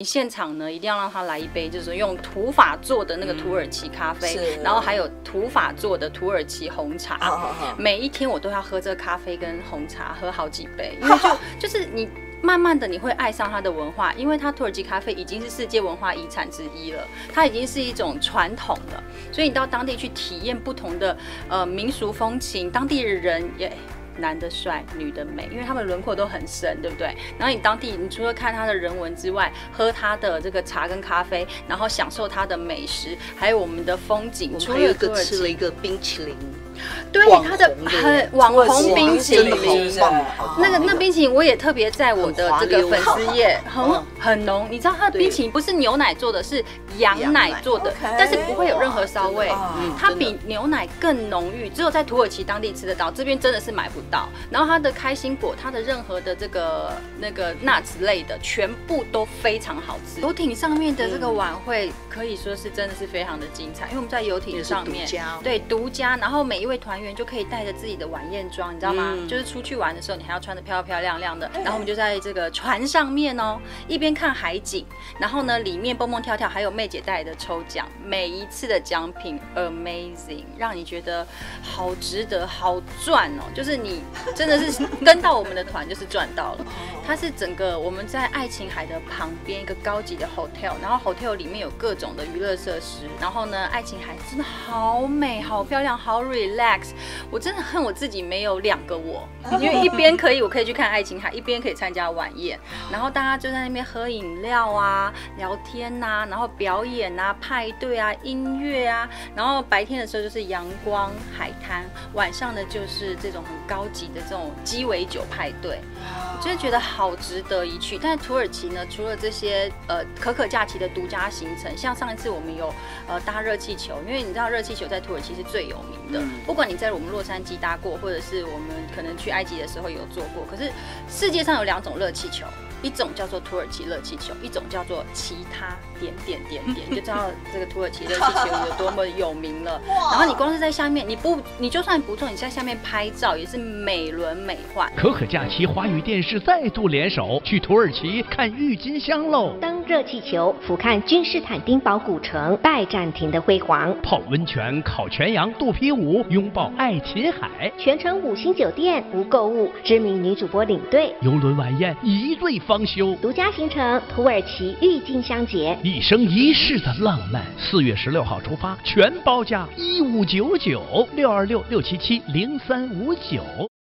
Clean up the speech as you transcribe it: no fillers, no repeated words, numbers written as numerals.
现场呢一定要让他来一杯，就是用土法做的那个土耳其咖啡，然后还有土法做的土耳其红茶。每一天我都要喝这个咖啡跟红茶，喝好几杯，因为就是你。慢慢的你会爱上它的文化，因为它土耳其咖啡已经是世界文化遗产之一了，它已经是一种传统了，所以你到当地去体验不同的民俗风情，当地的人也。男的帅，女的美，因为他们轮廓都很深，对不对？然后你当地，你除了看他的人文之外，喝他的这个茶跟咖啡，然后享受他的美食，还有我们的风景。 我们还有一个吃了一个冰淇淋， 对，它的很网红冰淇淋，那冰淇淋我也特别在我的这个粉丝页很浓，你知道它的冰淇淋不是牛奶做的，是羊奶做的，但是不会有任何骚味，它比牛奶更浓郁，只有在土耳其当地吃得到，这边真的是买不到。然后它的开心果，它的任何的这个那个 nuts 类的，全部都非常好吃。游艇上面的这个晚会可以说是真的是非常的精彩，因为我们在游艇上面，对，独家，然后每一位团员就可以带着自己的晚宴装，你知道吗？就是出去玩的时候，你还要穿得漂漂亮亮的。然后我们就在这个船上面哦，一边看海景，然后呢里面蹦蹦跳跳，还有妹姐带来的抽奖，每一次的奖品 amazing， 让你觉得好值得、好赚哦。就是你真的是跟到我们的团，就是赚到了。它是整个我们在爱琴海的旁边一个高级的 hotel， 然后 hotel 里面有各种的娱乐设施。然后呢，爱琴海真的好美、好漂亮、好 relax。我真的恨我自己没有2个我，因为一边我可以去看爱琴海，一边可以参加晚宴。然后大家就在那边喝饮料啊、聊天啊，然后表演啊、派对啊、音乐啊。然后白天的时候就是阳光海滩，晚上呢就是这种很高级的这种鸡尾酒派对。我真的觉得好值得一去。但是土耳其呢，除了这些可可假期的独家行程，像上一次我们有搭热气球，因为你知道热气球在土耳其是最有名的，不管你在我们洛杉矶搭过，或者是我们可能去埃及的时候有坐过。可是世界上有2种热气球，一种叫做土耳其热气球，一种叫做其他点，就知道这个土耳其热气球有多么有名了。然后你光是在下面，你就算不做，你在下面拍照也是美轮美奂。 可可假期华语电视再度联手去土耳其看郁金香喽！ 登热气球，俯瞰君士坦丁堡古城拜占庭的辉煌； 泡温泉、烤全羊、肚皮舞，拥抱爱琴海。 全程5星酒店，无购物，知名女主播领队。 游轮晚宴一醉方休， 独家行程土耳其郁金香节， 一生一世的浪漫。4月16号出发，全包价1599，626-677-0359。